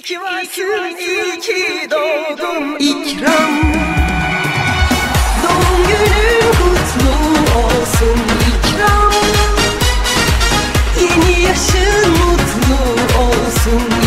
İyi ki varsın, iyi ki doğdun İkram. Doğum günün kutlu olsun İkram. Yeni yaşın mutlu olsun.